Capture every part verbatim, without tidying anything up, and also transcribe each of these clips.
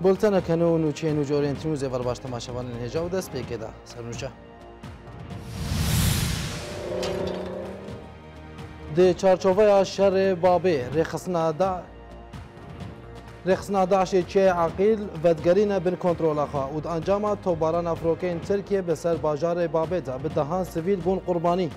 بولتنا كانون وچين وجورين تنوزي برباش تماشاوان الهجا ودس بيكدا سرنوشا دي چارچوبه شر بابي رخصنا دا رخصنا داعش چه عقیل ودگرین بن کنترل خوا و انجام توباران افروکین ترکیه به سر باجار بابه دا به دهان سویل بون قربانی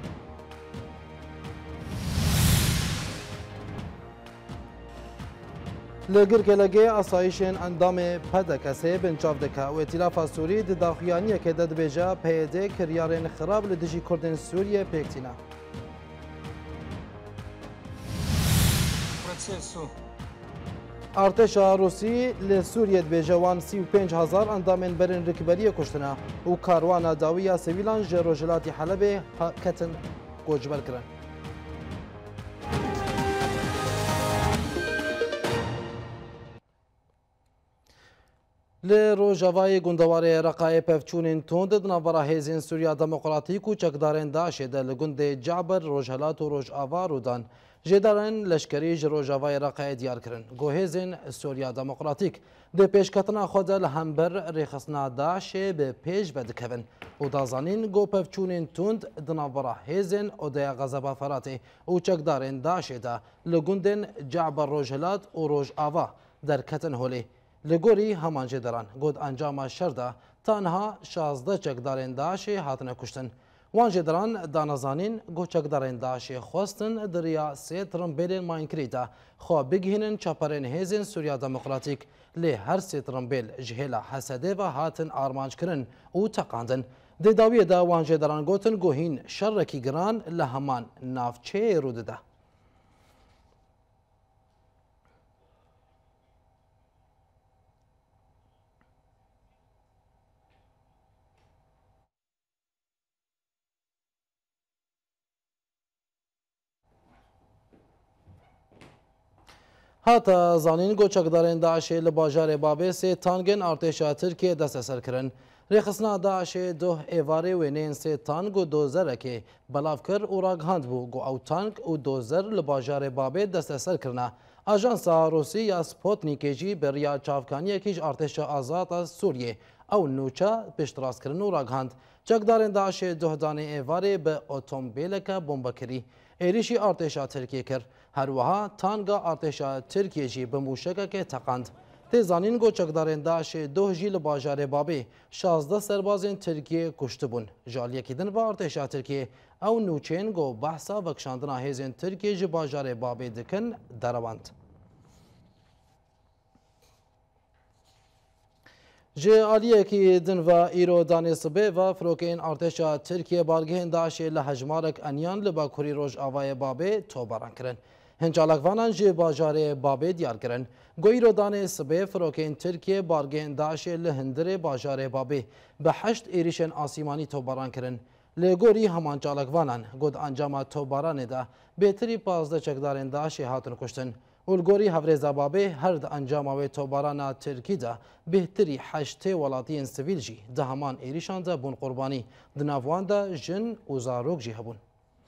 لگر کلگه اسایشن اندام پدکسه بنچاف دکا و ائتلاف سوری د داخیانی که دد بجا پیده کریارن خراب لدجی کردن سوریه پیکتینا ارتشا روسی لسوریه بجوان سی و پنج هزار اندامن برن رکبری کشتنا و کاروان داویا سویلان جروجلاتی حلب کتن گوجبر کرن لی روجاوای گندواره رقای پفچونین توند دنابرا هیزین سوریا دموکراتیک و چکدارن داشه ده لگند جعبر روجهلات و روج آوا رودان جدارن لشکری روجاوای رقای دیار کرن گو هیزین سوریا دموکراتیک ده پیشکتنا خود لهمبر ریخصنا داشه به پیش بدکون و دازانین گو پفچونین توند دنابرا هیزین و ده غزبا فراتی و چکدارن داشه ده لگند جعبر روجهلات و روج آوا در کتن هولی لگوری همان جدران گود انجام شرده تنها شازده چکدارین داشه هاتنه کشتن وان جدران دانزانین گو چکدارین داشه خواستن دریا سی ترمبیلین ماینکریتا خواه بگهینن چاپرین هیزین سوریا دموکراتیک لی هر سی ترمبیل جهیلا حسده و هاتن آرمانج کرن و تقاندن دی داویه دا وان جدران گوتن گوهین شرکی گران لهمان نافچه روده ده هاتا زانین گو چکدارین داعشی لباجار بابه سی تانگن ارتشا ترکیه دست سر کرن ریخصنا داعشی دو ایواره وینین سی تانگ و دوزر که بلاف کر و راگهاند بو گو او تانگ و دوزر لباجار بابه دست سر کرنا آژانسا روسی یا سپوتنیکی جی بریا چافکانی کیج ارتشا آزاد سوریه او نوچا پشتراس کرن و راگهاند چکدارین داعشی دو دانه ایواره به اتومبیل که بمبکری ایریشی ارتشا ترکیه کر هر وها تانگا ارتشا ترکیه جی به موشکه که تقاند تیزانین گو چکدارین داعش دو جیل باجار بابی شازده سربازین ترکیه کشته بون جالیه کدن با ارتشا ترکیه او نوچین گو بحثا وکشاندنا هیزین ترکیه جی باجار بابی دکن درواند جه آلیه که دن و ایرو دانیس به و فروکین ارتشا ترکیه بارگهن داعش لحجمارک انیان لباکوری روش آوای بابی توباران کرن هنچالکوانان جه باجار بابی دیار کرن گو ایرو دانیس به فروکین ترکیه بارگهن داعش لهندر باجار بابی به هشت ایریشن آسیمانی توباران کرن لگوری همان چالکوانان گود انجام توباران ده بهتری پازده چکدارن داعش هاتن کشتن اولگوری هفرزا بابه هر د انجام و توباران ترکی ده بهتری حشته ولاتین سویل جی ده همان ایریشان ده بون قربانی دناوان ده جن و زاروک جی هبون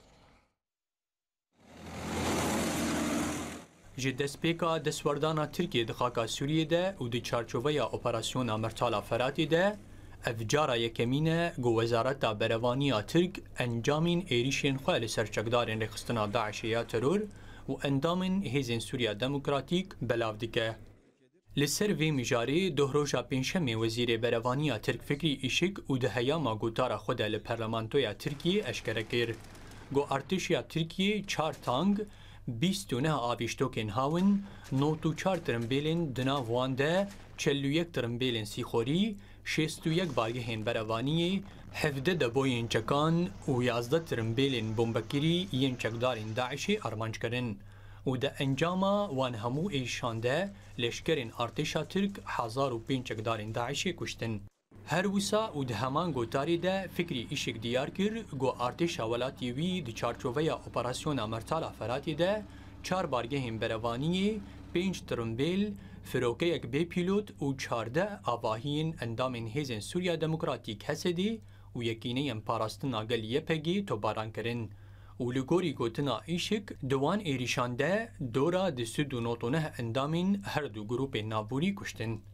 ji destpêka destwerdana Tirkiye di xaka Sûriyê de û di çarçoveya operasyona Mertala Feratê de ev cara yekemîn e got Wezareta Berevaniya Tirk encamên êrişên xwe li ser çekdarên rêxistina Daişê ya teror û endamên hêzên Sûriya Demokratîk belav dike. Li ser vê mijarê doh roja pênşemê Wezîrê Berevaniya Tirk Fikrî Îşik û di heyama gotara xwe de li Parlamentoya Tirkiye eşkere kir. Got artêşiya Tirkiye çar tang بیست و نه آویشتوکین هاون نوت و چار ترمبیلین دنا وان ده چل و یک ترمبیلین سیخوری شست و یک بارگهین بروانی هفده دبوین چکان و یازده ترمبیلین بومبکیری ین چکدارین داعشی ارمانج کرن و ده انجاما وان همو ایشانده لشکرین ارتشا ترک هزار و پین چکدارین داعشی کشتن. هر وسا و ده همان گوتاری ده فکری ایشک دیار کر گو ارتشا ولاتی وی دی چارچوبه اپراسیون مرتالا فراتی ده چار بارگه هم بروانی پنج ترمبیل فروکه یک بی پیلوت و چارده آواهین اندامین هیزن سوریا دموکراتیک هسدی و یکینه یم پاراستن آگل یپگی تو باران کرن. و لگوری گوتنا ایشک دوان ایریشانده دورا دی سود و نوتونه اندامین هر دو گروپ نابوری کشتن.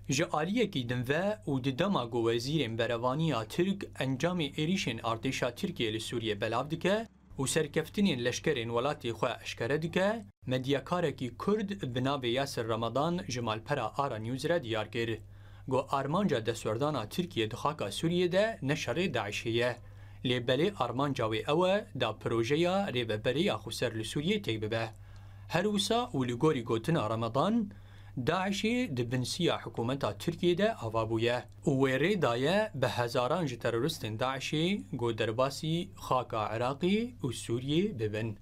ji aliyekî din ve û di dema ku wezîrên berevaniya Tirk encamê êrişên artêşa Tirkiye li Sûriyê belav dike û serkeftinên leşkerên welatê xwe eşkere dike, medyakarekî Kurd bi navê Yasir Ramadan ji malpera Ara News re diyar kir. Got armanca destwerdana Tirkiye di xaka Sûriyê de ne şerê Daişê ye. Lê belê armanca wê ew e da projeya rêveberiya xweser li Sûriyê têk bibe. Her wisa û li gorî gotina Ramadan, Daişê di binsiya hikûmeta Tirkiye de ava bûye û wê rê daye bi hezaran ji teroristên Daişê got derbasî xaka Iraqê û Sûriyê bibin.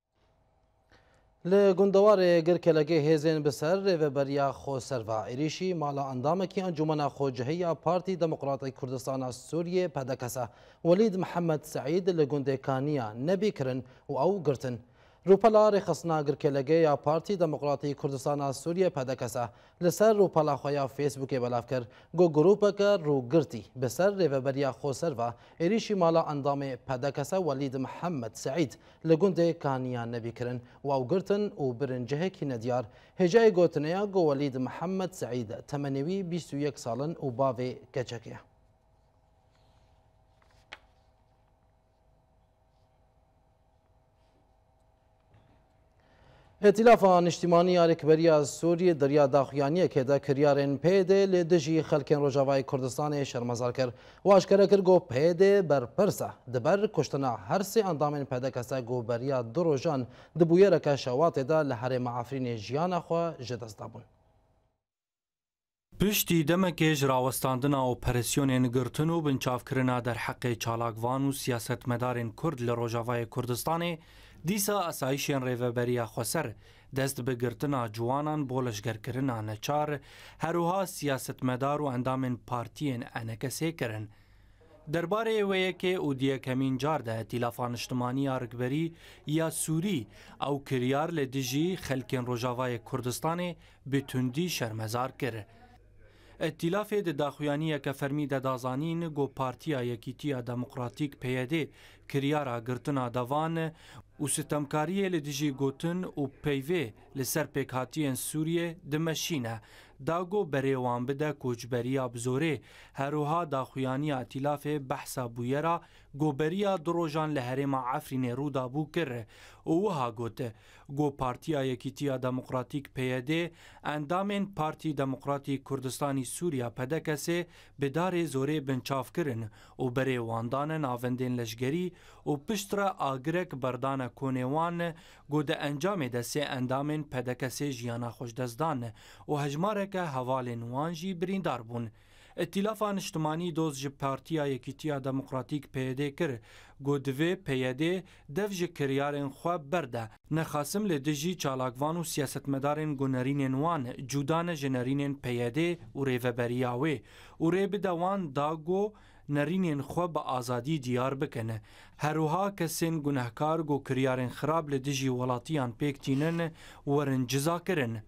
Li gundewarê girkelekê hêzên bi ser rêveberiya Xweserva êrişî mala endamekî Encûmena Xwecihiya Partî Demokratîk Kurdistana Sûriyê pedekesa Welîd Mihemed Seîd li gundê Kaniya nebî kirin û ew girtin. Rûpela rêxistina girkelekê ya Partî Demokratîk Kurdistana Sûriyê pedekesa li ser rûpela xwe ya Facebookê belav kir got grûpeke rûgirtî bi ser rêveberiya Xweserva êrişî mala endamê pedekesa Welîd Mihemed Seîd li gundê Kaniya nebî kirin û ew girtin û birin cihekî nediyar. Hêjayê gotineya got Welîd Mihemed Seîd temenê wî bîst û yek salin û bavê keçek ye. Îtilafa Niştimaniya Rêkberiya Sûriyê deriya daxuyaniyekê de kiryarên P Y D lê dijî xelkên Rojavayê Kurdistanê şermezar kir û eşkere kir got P Y D berpirsa diber kuştina her sê endamên pedekesa got beriya du rojan di bûyereke şewatê de li herêma Efrînê jiyana xwe ji dest dabûn. Piştî demekê ji rawestandina operasyonên girtin û binçavkirina derheqê çalakvan û siyasetmedarên Kurd li Rojavayê Kurdistanê, dîsa esayişên rêveberiya Xweser dest bi girtina ciwanan bo leşgerkirina neçar, herûha siyasetmedar û endamên partiyên enekesê kirin. Derbarê wê yekê û di yekemîn car de Îtilafa Niştimaniya Rêkberî ya Sûrî ew kiryar li dijî xelkên Rojavayê Kurdistanê bi tundî şermezar kir. Îtilafê di daxuyaniyeke fermî de dazanîn got Partiya Yekîtiya Demokratîk P Y D kiryara girtina devan û sitemkariyê li dijî gotin û peyvê li ser pêkhatiyên Sûriyê dimeşîne, da got berê wan bide koçberiya bi zorê, herûha daxuyaniya îtilafê behsa bûyera goberiya du rojan li herêma Efrînê rûdabû kir û wiha got got Partiya Yekîtiya Demokratîk P Y D endamên Partî Demokratîk Kurdistanî Sûriya pedekesê bi darê zorê binçavkirin û berê wan dane navendên leşgerî û piştre agirek berdane konê wan got di encamê de sê endamên pedekesê jiyana xweşdestdan û hejmareke hevalên wan jî birîndar bûn. Îtilafa Niştimanî dost ji Partiya Yekîtiya Demokratîk P Y D kir got divê P Y D dev ji kiryarên xwe berde, nexasim li dijî çalakvan û siyasetmedarên gunerînên wan cuda ne ji nerînên P Y D û rêveberiya wê û rê bide wan da got nerînên xwe bi azadî diyar bikin. Herûha kesên gunehkar got kiryarên xirab li dijî welatiyan pêk tînin werin ciza kirin.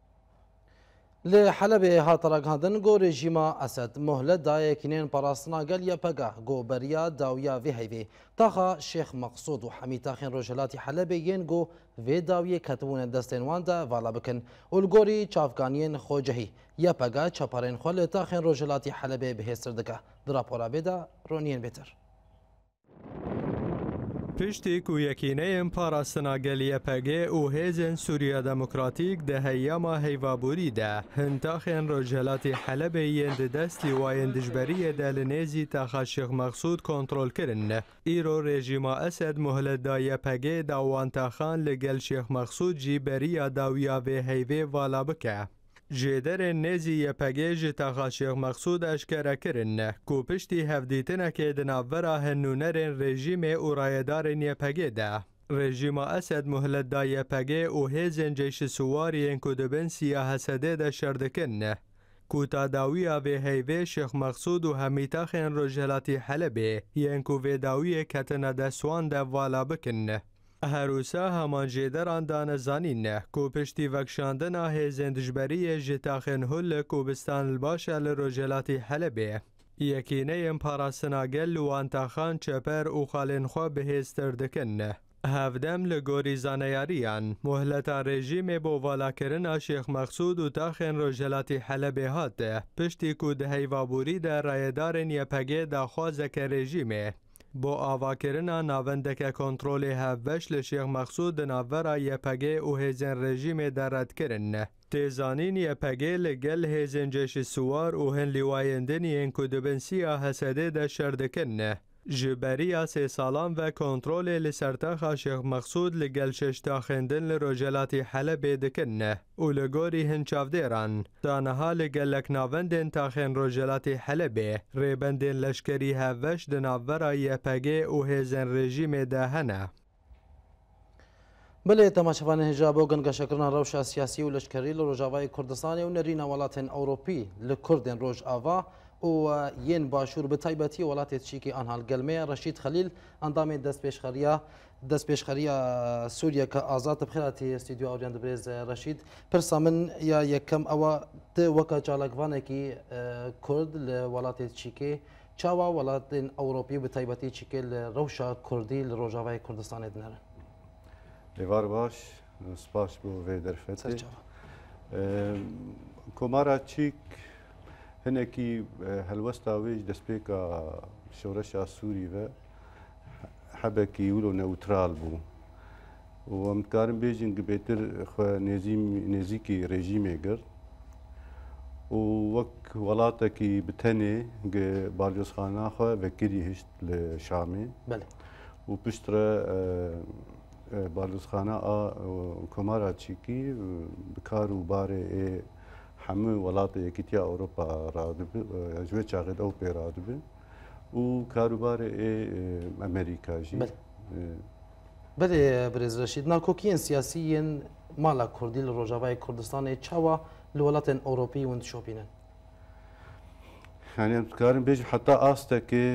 Li Helebê hat ragihandin got rejîma Esed muhlet daye kînên parastina gel ya pegah got beriya dawiya vê heyvê. Taxa Şêx Meqsûd û hemîtaxên Rojhilatê Helebê yên got vê dawiyê ketibûnê destên wan de vala bikin û li gorî çavkaniyên Xwecihî ya pegah çaparên xwe li taxên Rojhilatê Helebê bihêztir dike. Di rapora bê de roniyên bêtir. Piştî ku yekîneyên parastina gelî P G û hêzên Sûriya Demokratîk di heyama heyvaborî de hintaxên Rojhilatê Helebê yên di dest lîwayên dijberiyê de li nêzî taxa Şêx Meqsûd kontrol kirin. Îro rejîma Esed muhlet daye P G dawan taxan li gel Şêx Meqsûd jî beriya dawiya vê heyvê vala bike. Jêderên nêzî Y P G ji taxa Şêx Meqsûd eşkere kirin ku piştî hevdîtinekê di navbera hinnûnerên rejîmê û rayedarên Y P G de. Rejîma Esed muhlet da Y P G û hêzên ceyşî siwariyên ku dibin Siya Hesedê de şer dikin ku ta dawiya vê heyvê Şêx Meqsûd û hemîtaxên Rojhilatê Helebê yên ku vê dawiyê ketine dest wan de vala bikin. Herûsa heman jêderan danezanîn ku piştî vekşandina hêzên dijberiyê ji taxên hûl li Kurdistan Baş li Rojhilatê Helebê. Yekîneyên parastina gel li wan taxan çeper û xalên xwe bihêztir dikin. هفدم لگوری زانیاریان مهلتا رژیم بو والاکرنا شیخ مقصود و تاخن رجلاتی حلب هاته پشتی کو ده هیوابوری ده رایدارن یپگه ده خوازک رژیمه بو آواکرنا ناوندک کنترول هفوش لشیخ مقصود ناورا یپگه او هزن رژیم درد کرن تیزانین یپگه لگل هزن جش سوار و هن لیوایندنی انکو دبنسیا حسده ده شردکن جبریا سه سالان و کنترل لسرتاخ شیخ مقصود لگل ششتا خندن لرجلاتی حلب دکن و لگوری هنچافدیران تانها لگل لکناوندن تاخن رجلاتی حلب ریبندن لشکری هفش دناورا یپگه و هزن رژیم دهنه بله تماشاوان هجاب و گنگ شکرنا روشا سیاسی و لشکری لروجاوای کردستانی و نرین ولاتن اوروپی لکردن روج آوا و ین باشور به تایبەتی وڵاتی تشیکی ئەنهال گەلمەیە ڕەشید خەلیل ئەندامی دەستپێشخەریە دەستپێشخەریە سووریا کە ئازاد بخێراتی استیدیو ئەوریان دەبرێز ڕەشید پرسا من یا یەکەم ئەوە وەکە چالاکوانێکی کورد لە وڵاتی تشیکێ چاوا وڵاتین ئەوروپی به تایبەتی چیکێ لە ڕەوشە کوردی لە ڕۆژاوای کوردستانی دنەرن لێوار باش سپاس بۆ vê derfetê کۆمارا چیک هنێکی هەلوەستا وێژ دەستپێکە شەورەشا سووری بە حەبێکی ولۆ نەوترال بوو و ئەمکارم بێژین بێتر نێزیکی ڕێژیمێ گرت و وەک وڵاتێکی بتەنێ باڵیۆزخاناخوا vekirî hişt li Şamê û piştre balyozxana a Komara Çîkî bi kar û barê ê hemû welatê Yekîtiya Ewropa radibe ji vê çaxê Ewropê radibe û karûbarê ê Amerîka jî Belê Birêz Reşîd navkokiyên siyasî yên mala Kurdî li Rojavayê Kurdistanê çawa li welatên Ewropî hûn dişopînin Yani em dikarim bêjim heta astekê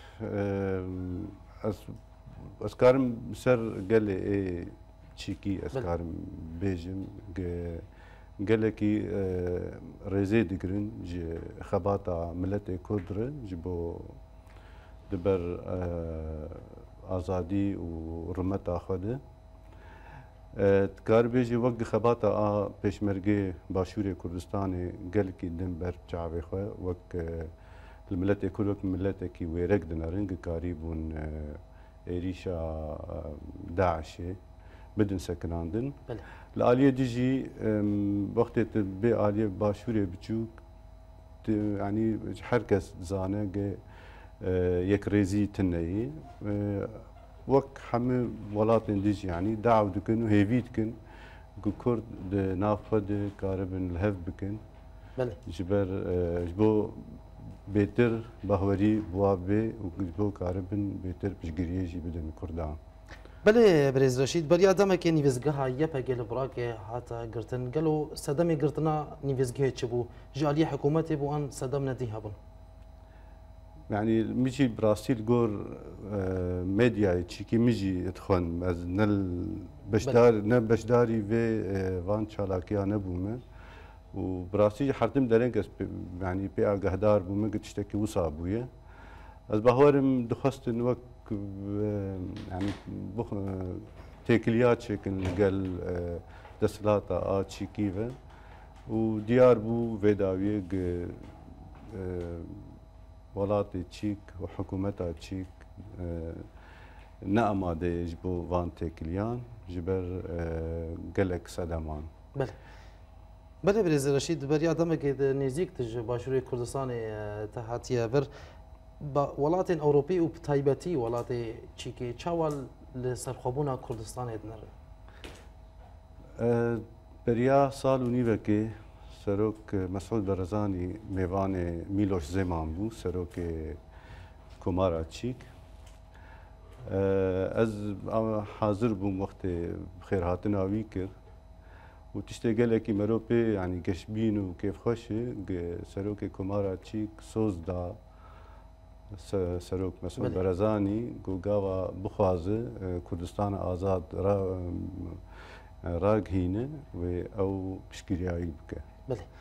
ez karim ser gelê ê çîkî ez karim bêjim gelekî rêzê digirin ji xebata miletê Kurd re ji bo di ber azadî û rûmeta xwe de dikar bêjî wek di xebata a pêşmergê Başûrê Kurdistanê gelekî din ber çavê xwe wek li miletê Kurd wek miletekî wêrek dinarin gikarî bûn êrîşa Daişê bidin sekinandin li aliyê dî jî wextê tu bê aliyê Başûrê biçûk yanî herkes dizane gê yekrêzî tineyî wek hemû welatên dî jî yanî daw dikin û hêvî dikin ku Kurd di nav xwe de karibin li hev bikin ji ber ji bo bêtir bahwerî buwa bê û ji bo karibin bêtir piştgiriyê jî bidin Kurdan. Belê Birêz Reşîd beriya demekê nîvêzgeha Yepegê li Burakê hata girtin gelo sedemê girtina nîvêzgehê çi bû ji aliyê hikûmetê bû an sedem nedî hebûn Yani min jî bi rastî li gor medyayê çîkî min jî dixwin ez ne beşdar ne beşdarî vê van çalakiya nebûme û bi rastî jî hertim dereng ez yanî pê agehdar bûme ku tiştekî wisa bûye ez bawerim dixwestin wek yani têkiliya çêkin li gel desthilata a çîkî ve û diyar bû vê dawiyê welatê çîk û hikûmeta çîk ne amade ji bo van têkiliyan ji ber gelek sedeman. Belê Birêz Reşîd beriya demekê de nêzik tu ji Başûrê Kurdistanê te hatiye vir welatên Ewropî û bi taybetî welatê çîkê çawa li serxwebûna Kurdistanê dinere beriya sal û nîvekê Serok Mesûd Barzanî mêvanê Mîloş Zeman bû serokê Komara Çîk ez hazir bûm wextê xêrhatina wî kir û tiştê gelekî meropê yanî geşbîn û kêfxweşê serokê Komara Çîk soz da Serok Mesûd Barzanî ku gava bixwaze Kurdistana azad ragihîne wê ew piştgiriyayî bike.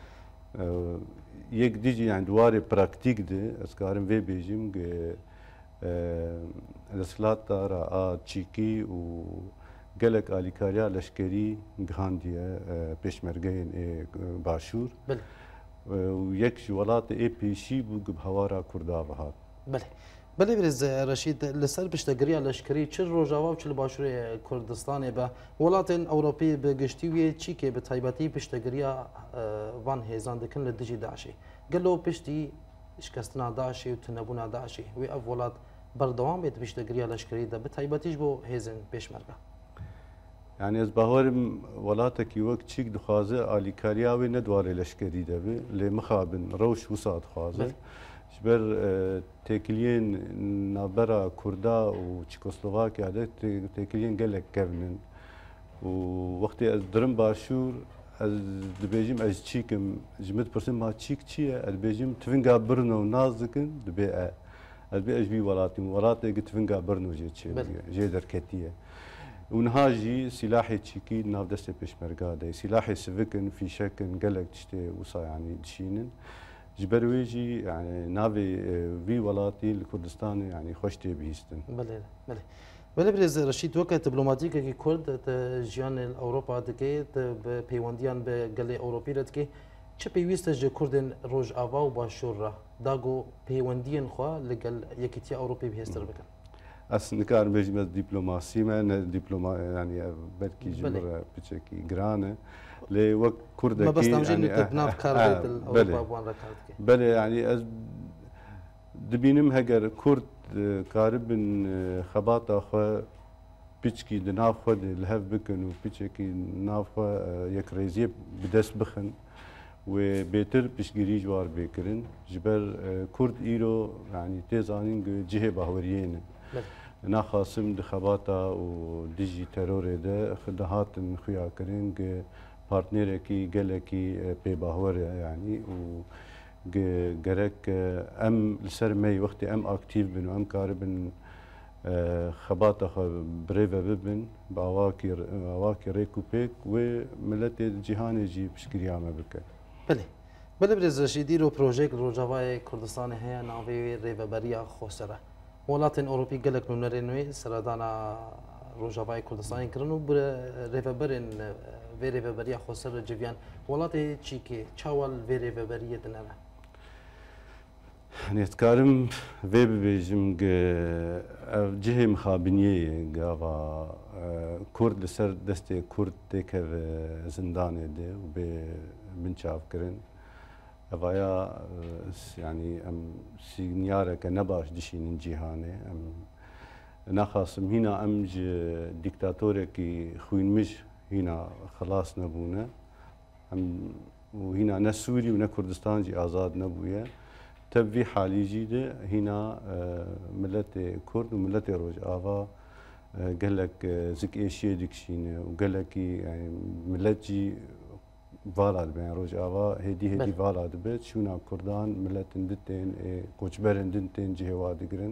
Yek dî jî yani duwarê praktîk de ez karim vê bêjim دەسەڵات را چیکی و gelek alîkariya leşkerî gihandiye pêşmergeyên başûr û yek ji welatê ê pêşî bû gi hewara Kurda bihat. Belê. Belê birêz Reşîd li ser piştegiriya leşkerî çi rojava û çi li başûrê Kurdistanê be welatên Ewropî bi giştî wê çîkê bi taybetî piştegiriya van hêzan dikin li dijî Daişê. Gelo piştî şikestina Daişê û tunebûna Daişê wê ev welat berdewam bê piştegiriya leşkerî de bi taybetî ji bo hêzên pêşmerge. Yani ez baharim welatekî wek çîk dixwaze alîkariya wê ne dwarê leşkerî de be lê mixabin rewş wisa dixwaze ji ber têkiliyên navbera Kurda û Çîkoslovakya de têkiliyên gelek kevnin û wextê ez dirim başûr ez dibêjim ez çîkim ji min pirsin ma çîk çi ye ez dibêjim tivinga birin û naz dikin dibe e ez bê ez vî welatîm welatê tivinga birin û jê çê jê derketiye. Ûniha jî silahê çîkî nav destê pêşmerga de silahê sivikin fîşekin gelek tiştê wisa yanî dişînin ji ber wê jî yani navê vî welatî li Kurdistanê yani xweş tê bihîstin. Belê belê. Belê birêz Reşîd weke diplomatîkekî Kurd te jiyanê Ewropa dike te bi peywendiyan bi gelê Ewropî re dike çi pêwîst e ji Kurdên Rojava û Başûr re dago peywendiyên xwe li gel Yekîtiya Ewropî bihêstir bikin. Ez nikarim bêjim ez dîplomasî me ne dîploma yani belkî ji min re piçekî giran e lê wek Kurdekî belê yani ez dibînim heger Kurd karibin xebata xwe piçkî di nav xwe de li hev bikin û piçekî nav xwe yekrêziyê bi dest bixin wê bêtir piştgirî ji war bêkirin ji ber Kurd îro yani tê zanîn cihê baweriyê ne. Naxwasim di xebata û dijî terorê de dihatin xuyakirin partnerekî gelekî pêbahwer e yanî û gerek em li ser me wextê em aktiv bin û em karibin xebata xwe birêve bibin bi awakî awakî rêk û pêk wê milletê cîhanê jî piştgiriya me bike. Belê. Belê birêz Reşîd îro projeyek li Rojavayê Kurdistanê heye navê wê rêveberiya Xweser e. Welatên Ewropî gelek nûnerên wê seredana Rojavayê Kurdistanê kirin û bi rêveberên vê rêveberiya Xweser re civiyan welatê çîkê çawa li vê rêveberiyê dinene. Nêtkarim vê bibêjim ev cihê mixabiniyê ye gava Kurd li ser destê Kurd têkeve zindanê de û bê min çavkirin evaya yani em sinyareke nebaş dişînin cîhanê em naxwasim hîna em ji dîktatorekî xwînmiş hîna xelas nebûne em û hîna ne Sûrî û ne Kurdistan jî azad nebûye teb vî halî jî de hîna milletê Kurd û milletê Rojava gelek zik êşiyê dikişîne û gelekî millet jî vala dibe Rojava hêdî hêdî vala dibe çûna Kurdan milletin din tên koçberên din tên cihê wa digirin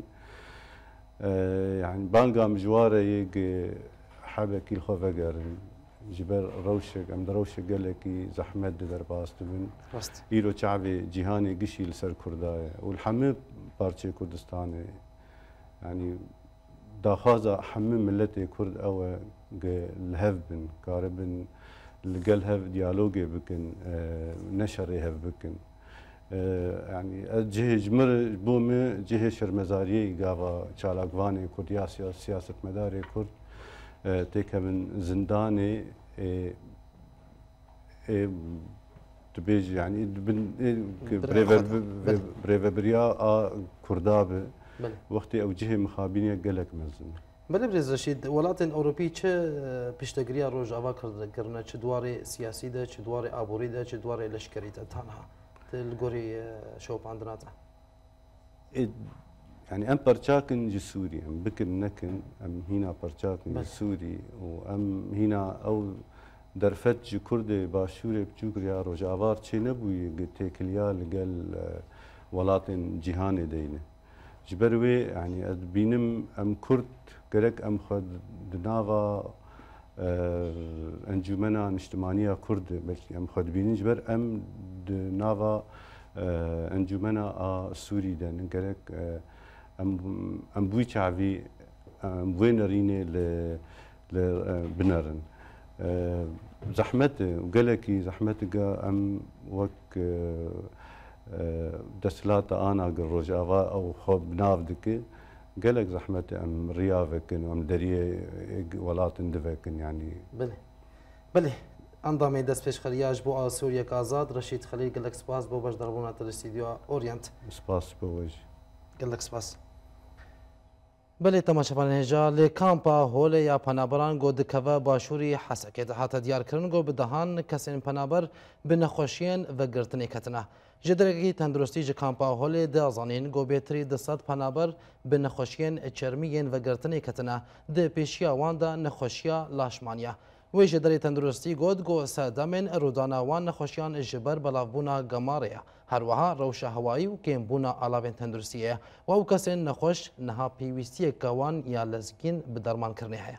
yani banga mijwareyê hebekî li xwe vegerin ji ber rewşek em di rewşek gelekî zehmet di derbas dibin îro çavê cîhanê gişî li ser Kurda ye û li hemû parçeyê Kurdistanê yani daxwaza hemû milletê Kurd ew e li hev bin karibin li gel hev diyalogê bikin neşerê hev bikin yani ez cihê ji min bo me cihê şermezariyê gava çalakvanê Kurd ya siyasetmedarê Kurd têkevin zindanê dibêj yani birêveberiya a Kurda be wextê ew cihê mixabîniyek gelek mezin. Belê birêz Reşîd welatên Ewropî çi piştegiriya Rojava kirine çi dwarê siyasî de çi dwarê aborî de çi dwarê leşkerî de tanha li gorî şopandina te. Yani em perçakin ji Sûrî em bikin nekin em hîna perçakin ji Sûrî û em hîna ew derfet ji Kurdê başûrê biçûk ya Rojavar çê nebûye têkiliya li gel welatên cîhanê de ne. Ji ber wê yani ez dibînim em Kurd gerek em xwe di nava encûmena niştimaniya Kurd belkî em xwe dibînin ji ber em di nava encûmena a Sûrî de gerek ام بوی چاوی ام بوی نرینه ل ل بنرن زحمت وقالكي زحمتك ام وك دسلات انا قروج افا او خب نافدك قالك زحمت ام ريافكن وام دريه ولات اندفكن يعني بله بله انضامي دست پیش خلیاج بو سوریا آزاد رشید خلیل قالك سپاس بو باش دربونا تر استودیو اورینت سپاس بوج قالك سپاس بله تماشاوان هجا لی کامپا هول یا پنابران گو دکوه باشوری حسکه دهات دیار کرن گو بدهان کسین پنابر بنخوشین و گرتنی کتنه جدرگی تندرستی ج کامپا هول دازانین گو بیتری دصد پنابر بنخوشین چرمیین و گرتنی کتنه ده پیشیا واندا نخوشیا لاشمانیا وی جدری تندرستی گود گو سادمین رودانا وان نخوشیان جبر بلافبونا گماریا هر وها روشا هوایی و کیمبونا علاوه تندرستیه و او کسین نخوش نها پیوستی کوان یا لزگین بدرمان کرنه هیا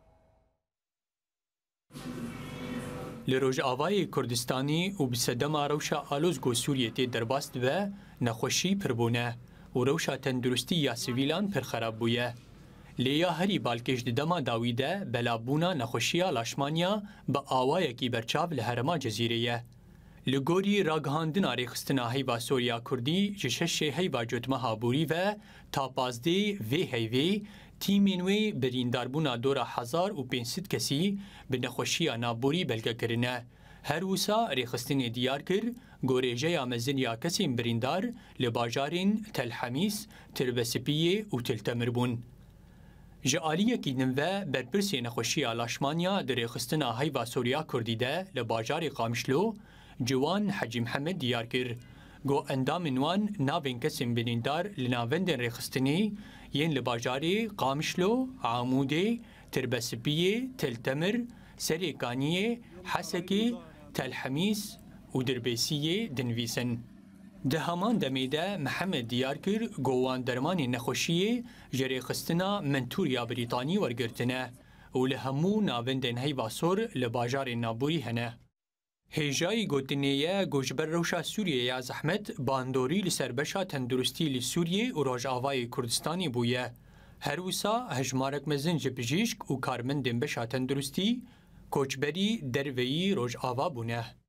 لروج آوای کردستانی و بسدم روشا آلوز گو سوریه تی درباست و نخوشی پربونه و روشا تندرستی یا سویلان پر خراب بویه لیا هری بالکش دما داویده بلابونا نخوشیا لاشمانیا با آوای کی برچاو لهرما جزیره لگوری راگهاندن آریخستنا هیوا سوریا کردی جشش هیوا جوتما هابوری و تا پازده وی هیوی تیمینوی برینداربونا دورا هزار و پینسید کسی به نخوشیا نابوری بلگه کرنه هر وسا ریخستن دیار کر گوریجه یا مزن یا کسی بریندار لباجارین تل حمیس تربسپیه و تل تمربون جالیه کی نوه برپرسی نخوشی لاشمانیا در خستنا هیوا سوریا کردی ده لباجاری قامشلو جوان حجی محمد دیار کر گو اندام نوان ناوین کسیم بنیندار لناوندن رخستنی ین لباجاری قامشلو عاموده تربسپیه تلتمر سریکانیه حسکی تلحمیس و دربیسیه دنویسن ده همان دمیده محمد دیار کر گوان درمانی نخوشیه جری خستنا منتوریا بریتانی ورگرتنه و لهمو ناوندن هیوا سور لباجار نابوری هنه. هیجای گوتنیه گوشبر روشا سوریه یا زحمت باندوری لسربشا تندرستی لسوریه و روش آوای کردستانی بویه. هر وسا هجمارک مزن جبجیشک و کارمن دنبشا تندرستی کوچبری درویی روش آوا بونه.